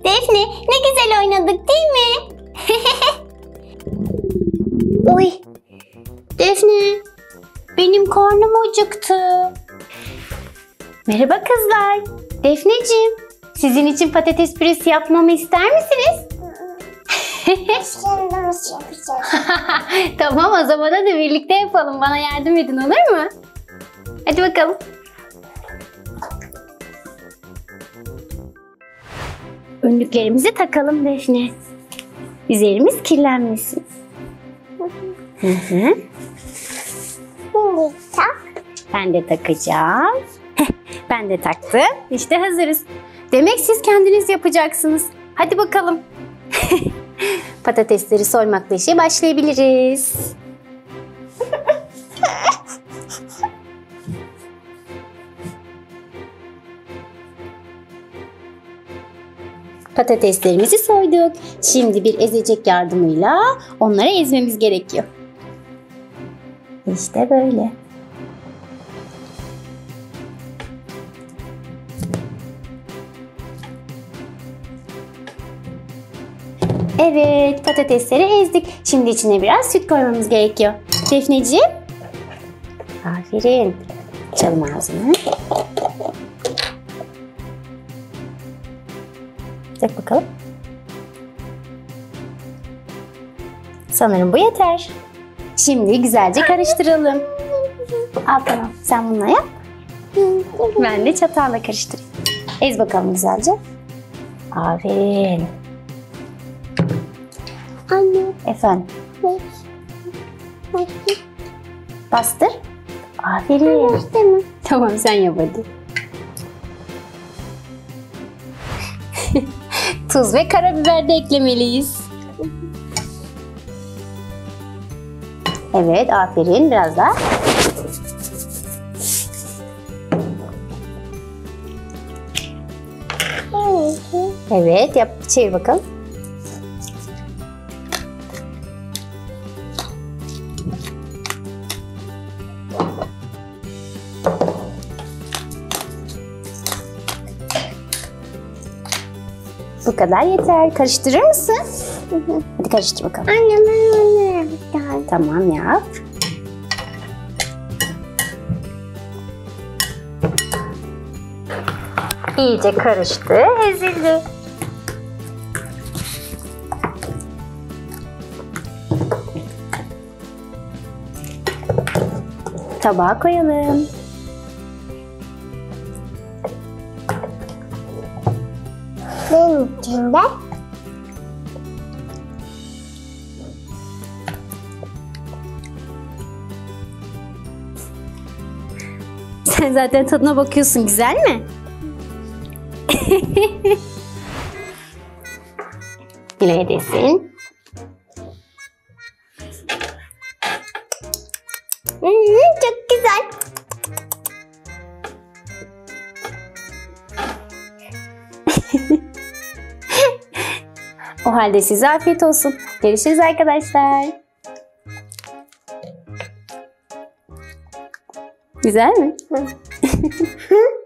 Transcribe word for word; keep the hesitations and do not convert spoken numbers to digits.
Defne, ne güzel oynadık değil mi? Oy. Defne, benim karnım acıktı. Merhaba kızlar. Defneciğim, sizin için patates püresi yapmamı ister misiniz? Tamam, o zaman hadi birlikte yapalım. Bana yardım edin, olur mu? Hadi bakalım. Önlüklerimizi takalım Defne. Üzerimiz kirlenmesin. Hı hı. Ben de takacağım. Ben de taktım. İşte hazırız. Demek siz kendiniz yapacaksınız. Hadi bakalım. Patatesleri soymakla işe başlayabiliriz. Patateslerimizi soyduk. Şimdi bir ezecek yardımıyla onları ezmemiz gerekiyor. İşte böyle. Evet, patatesleri ezdik. Şimdi içine biraz süt koymamız gerekiyor. Defneciğim. Aferin. Açalım ağzını. Dök bakalım. Sanırım bu yeter. Şimdi güzelce karıştıralım. Al tamam. Sen bununla yap. Ben de çatalla karıştırayım. Ez bakalım güzelce. Aferin. Anne. Efendim. Bastır. Aferin. Bastır. Tamam sen yap hadi. Tuz ve karabiber de eklemeliyiz. Evet, aferin. Biraz daha. Evet, yap. Çevir bakalım. Bu kadar yeter. Karıştırır mısın? Hadi karıştır bakalım. Anne ben onu yapacağım. Tamam yap. İyice karıştı, ezildi. Tabağa koyalım. Benim içinde Sen zaten tadına bakıyorsun, güzel mi? Yine desin. Hmm, çok güzel. O halde size afiyet olsun. Görüşürüz arkadaşlar. Güzel mi? Hı.